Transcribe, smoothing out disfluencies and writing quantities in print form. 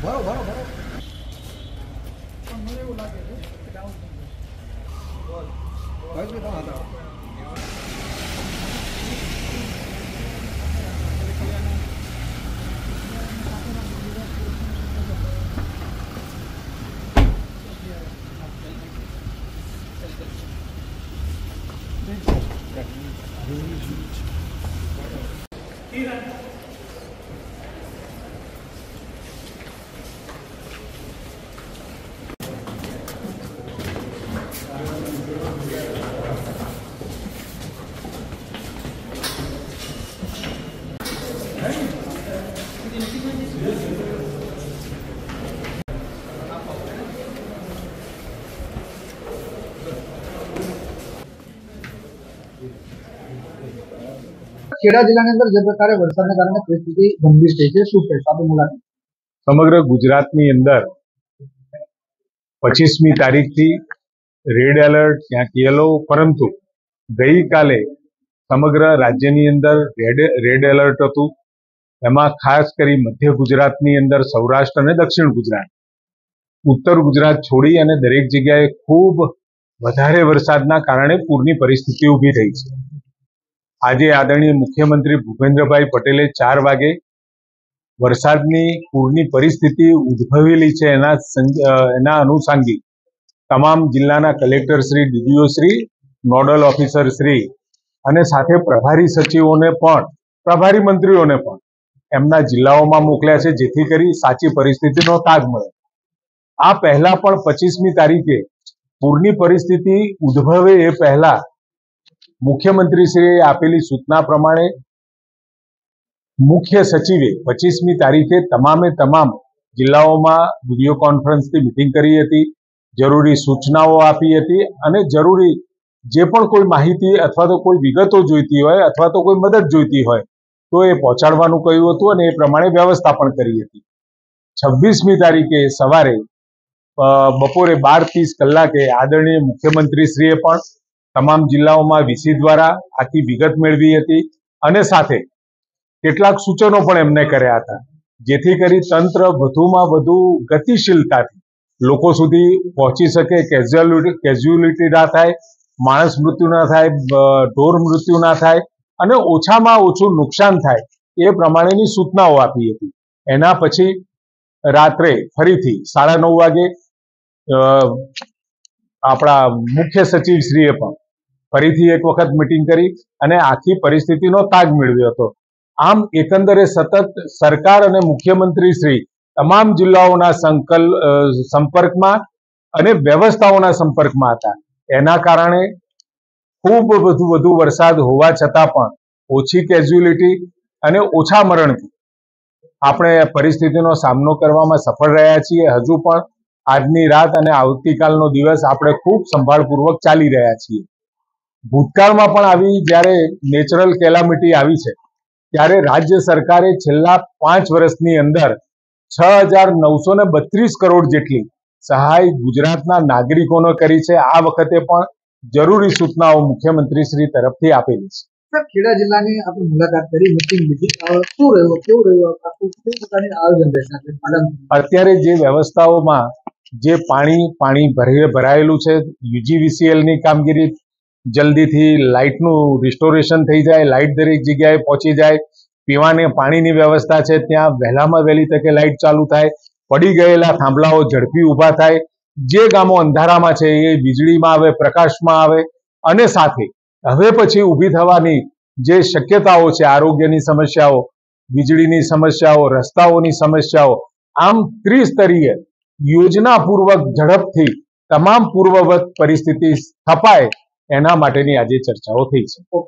બરોબર મને એવું લાગે છે કે ડાઉન થઈ ગયું. ખેડા જિલ્લાની અંદર જે પ્રકારે વરસાદને કારણે પરિસ્થિતિ ગંભીર થઈ છે, શું કહેશો આપની મુલાકાત? સમગ્ર ગુજરાતની અંદર 25મી તારીખથી રેડ એલર્ટ, ક્યાંક યલો, પરંતુ ગઈકાલે સમગ્ર રાજ્યની અંદર રેડ એલર્ટ હતું. એમાં ખાસ કરી મધ્ય ગુજરાતની અંદર સૌરાષ્ટ્ર અને દક્ષિણ ગુજરાત, ઉત્તર ગુજરાત છોડી અને દરેક જગ્યાએ ખૂબ વધારે વરસાદના કારણે પૂરની પરિસ્થિતિ ઊભી થઈ છે. આજે આદરણીય મુખ્યમંત્રી ભૂપેન્દ્રભાઈ પટેલે 4 વાગે વરસાદની પૂરની પરિસ્થિતિ ઉદ્ભવેલી છે એના અનુસાંગિક તમામ જિલ્લાના collector Shri, DDO Shri, nodal officer Shri અને સાથે પ્રભારી સચિવોને પણ, પ્રભારી મંત્રીઓને પણ એમના જિલ્લાઓમાં મોકલ્યા છે, જેથી કરી સાચી પરિસ્થિતિનો તાગ મળે. આ પહેલા પણ 25મી તારીખે પૂરની પરિસ્થિતિ ઉદ્ભવે એ પહેલા મુખ્યમંત્રીશ્રીએ આપેલી સૂચના પ્રમાણે મુખ્ય સચિવે 25મી તારીખે તમામે તમામ જિલ્લાઓમાં વિડીયો કોન્ફરન્સથી મિટિંગ કરી હતી, જરૂરી સૂચનાઓ આપી હતી અને જરૂરી જે પણ કોઈ માહિતી અથવા તો કોઈ વિગતો જોઈતી હોય અથવા તો કોઈ મદદ જોઈતી હોય તો એ પહોંચાડવાનું કહ્યું હતું અને એ પ્રમાણે વ્યવસ્થા પણ કરી હતી. 26મી તારીખે સવારે બપોરે 12:30 કલાકે આદરણીય મુખ્યમંત્રીશ્રીએ પણ તમામ જિલ્લાઓમાં વીસી દ્વારા આખી વિગત મેળવી હતી અને સાથે કેટલાક સૂચનો પણ એમને કર્યા હતા, જેથી કરી તંત્ર વધુમાં વધુ ગતિશીલતાથી લોકો સુધી પહોંચી શકે, કેઝ્યુઅલિટી ના થાય, માણસ મૃત્યુ ના થાય, ઢોર મૃત્યુ ના થાય અને ઓછામાં ઓછું નુકસાન થાય એ પ્રમાણેની સૂચનાઓ આપી હતી. એના પછી રાત્રે ફરીથી 9:30 વાગે આપણા મુખ્ય સચિવશ્રીએ પણ ફરીથી એક વખત મિટિંગ કરી અને આખી પરિસ્થિતિનો તાગ મેળવ્યો હતો. આમ એકંદરે સતત સરકાર અને મુખ્યમંત્રી શ્રી તમામ જિલ્લાઓના સંપર્કમાં અને વ્યવસ્થાઓના સંપર્કમાં હતા. એના કારણે ખૂબ વધુ વરસાદ હોવા છતાં પણ ઓછી કેઝ્યુઅલિટી અને ઓછા મરણથી આપણે પરિસ્થિતિનો સામનો કરવામાં સફળ રહ્યા છીએ. હજુ પણ આજની રાત અને આવતીકાલનો દિવસ આપણે ખૂબ સંભાળપૂર્વક ચાલી રહ્યા છીએ. ભૂતકાળમાં પણ આવી જ્યારે નેચરલ કેલામિટી આવી છે ત્યારે રાજ્ય સરકારે છેલ્લા 5 વર્ષની અંદર 6,932 કરોડ જેટલી સહાય ગુજરાતના નાગરિકોને કરી છે. આ વખતે પણ જરૂરી સૂચનાઓ મુખ્યમંત્રી શ્રી તરફથી આપેલી છે. ખેડા જિલ્લાની આપણે મુલાકાત કરી, મિટિંગ લીધી, શું રહ્યું, કેવું રહ્યું, કેવું પ્રકારની આયોજન રહેશે? અત્યારે જે વ્યવસ્થાઓમાં જે પાણી ભરાયેલું છે, યુજીવીસીએલની કામગીરી જલ્દીથી લાઇટનું રિસ્ટોરેશન થઈ જાય, લાઇટ દરેક જગ્યાએ પહોંચી જાય, પીવાને પાણીની વ્યવસ્થા છે ત્યાં વહેલામાં વહેલી તકે લાઇટ ચાલુ થાય, પડી ગયેલા થાંભલાઓ ઝડપી ઊભા થાય, જે ગામો અંધારામાં છે એ વીજળીમાં આવે, પ્રકાશમાં આવે અને સાથે હવે પછી ઊભી થવાની જે શક્યતાઓ છે, આરોગ્યની સમસ્યાઓ, વીજળીની સમસ્યાઓ, રસ્તાઓની સમસ્યાઓ, આમ ત્રિસ્તરીય યોજનાપૂર્વક ઝડપથી તમામ પૂર્વવત પરિસ્થિતિ સ્થપાય એના માટેની આજે ચર્ચાઓ થઈ છે.